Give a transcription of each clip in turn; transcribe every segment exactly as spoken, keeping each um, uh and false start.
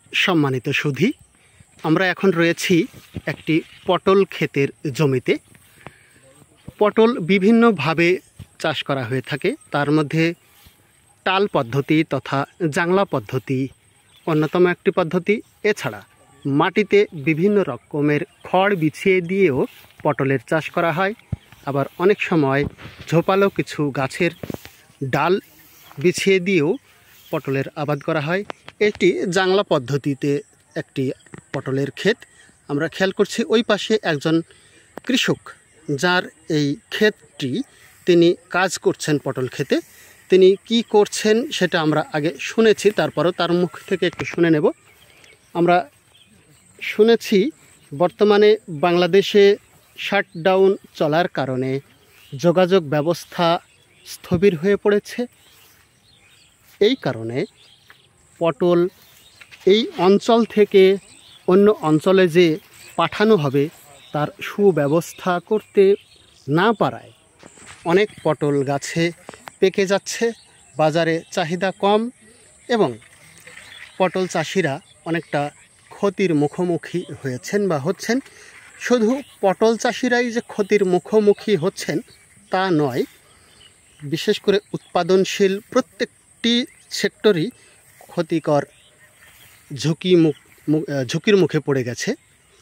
সম্মানিত সুধী, আমরা এখন রয়েছি একটি পটল ক্ষেতের জমিতে। পটল বিভিন্নভাবে চাষ করা হয়ে থাকে, তার মধ্যে টাল পদ্ধতি তথা জাংলা পদ্ধতি অন্যতম একটি পদ্ধতি। এছাড়া মাটিতে বিভিন্ন রকমের খড় বিছিয়ে দিয়েও পটলের চাষ করা হয়। আবার অনেক সময় ঝোপালো কিছু গাছের ডাল বিছিয়ে দিয়েও পটলের আবাদ করা হয়। এটি জাংলা পদ্ধতিতে একটি পটলের ক্ষেত। আমরা খেয়াল করছি ওই পাশে একজন কৃষক, যার এই ক্ষেতটি তিনি কাজ করছেন পটল ক্ষেতে। তিনি কি করছেন সেটা আমরা আগে শুনেছি, তারপরও তার মুখ থেকে একটু শুনে নেব। আমরা শুনেছি বর্তমানে বাংলাদেশে শাটডাউন চলার কারণে যোগাযোগ ব্যবস্থা স্থবির হয়ে পড়েছে। এই কারণে পটল এই অঞ্চল থেকে অন্য অঞ্চলে যে পাঠানো হবে তার সুব্যবস্থা করতে না পারায় অনেক পটল গাছে পেকে যাচ্ছে, বাজারে চাহিদা কম এবং পটল চাষিরা অনেকটা ক্ষতির মুখোমুখি হয়েছেন বা হচ্ছেন। শুধু পটল চাষিরাই যে ক্ষতির মুখোমুখি হচ্ছেন তা নয়, বিশেষ করে উৎপাদনশীল প্রত্যেকটি সেক্টরই ক্ষতিকর ঝুঁকি মুখ ঝুঁকির মুখে পড়ে গেছে।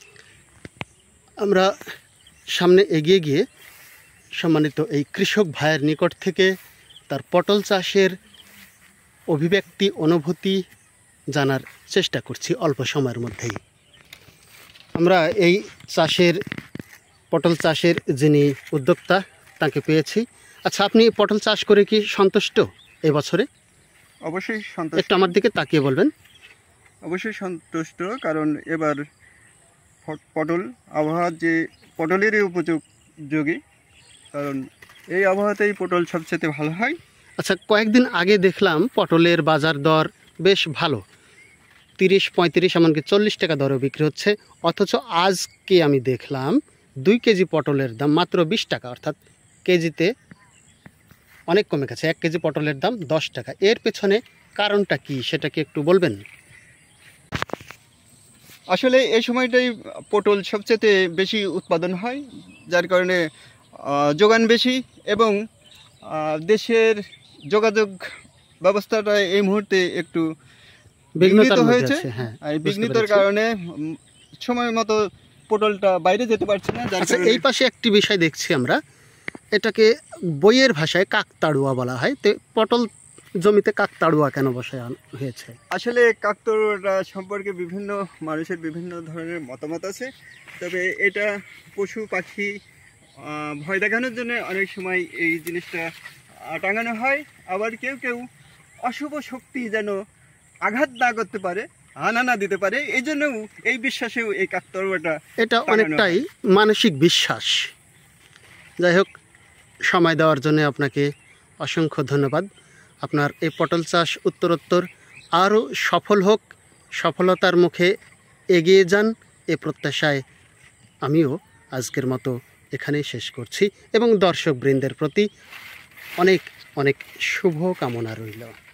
আমরা সামনে এগিয়ে গিয়ে সম্মানিত এই কৃষক ভাইয়ের নিকট থেকে তার পটল চাষের অভিব্যক্তি অনুভূতি জানার চেষ্টা করছি অল্প সময়ের মধ্যেই। আমরা এই চাষের পটল চাষের যিনি উদ্যোক্তা তাকে পেয়েছি। আচ্ছা, আপনি পটল চাষ করে কি সন্তুষ্ট এবছরে? অবশ্যই সন্তুষ্ট। একটু আমার দিকে তাকিয়ে বলবেন। অবশ্যই সন্তুষ্ট, কারণ এবার পটল আবহাওয়া যে পটলেরই উপযোগী, কারণ এই আবহাওয়াতেই পটল সবচেয়ে ভালো হয়। আচ্ছা, কয়েকদিন আগে দেখলাম পটলের বাজার দর বেশ ভালো, তিরিশ পঁয়ত্রিশ এমনকি চল্লিশ টাকা দরও বিক্রি হচ্ছে। অথচ আজকে আমি দেখলাম দুই কেজি পটলের দাম মাত্র বিশ টাকা, অর্থাৎ কেজিতে অনেক কমে গেছে। এক কেজি পটলের দাম দশ টাকা। এর পেছনে কারণটা কি সেটা কি একটু বলবেন? আসলে এই সময়টাই পটল সবচেয়ে বেশি উৎপাদন হয়, যার কারণে যোগান বেশি এবং দেশের যোগাযোগ ব্যবস্থাটা এই মুহূর্তে একটু বিঘ্নিত হয়েছে। এই বিঘ্নিতর কারণে সময় মতো পটলটা বাইরে যেতে পারছে না। আচ্ছা, এই পাশে একটি বিষয় দেখছি আমরা, এটাকে বইয়ের ভাষায় কাকতাড়ুয়া বলা হয়। তো পটল জমিতে কাকতাড়ুয়া কেন বসানো হয়েছে? আসলে কাকতাড়ুয়াটা সম্পর্কে বিভিন্ন মানুষের বিভিন্ন ধরনের মতামত আছে, তবে এটা পশু পাখি ভয় দেখানোর জন্য অনেক সময় এই জিনিসটা টাঙানো হয়। আবার কেউ কেউ অশুভ শক্তি যেন আঘাত না করতে পারে, হানা না দিতে পারে, এই জন্যও এই বিশ্বাসেও এই কাকতাড়ুয়াটা, এটা অনেকটাই মানসিক বিশ্বাস। যাই হোক, সময় দেওয়ার জন্য আপনাকে অসংখ্য ধন্যবাদ। আপনার এই পটল চাষ উত্তরোত্তর আরও সফল হোক, সফলতার মুখে এগিয়ে যান এ প্রত্যাশায় আমিও আজকের মতো এখানেই শেষ করছি এবং দর্শকবৃন্দের প্রতি অনেক অনেক শুভ কামনা রইল।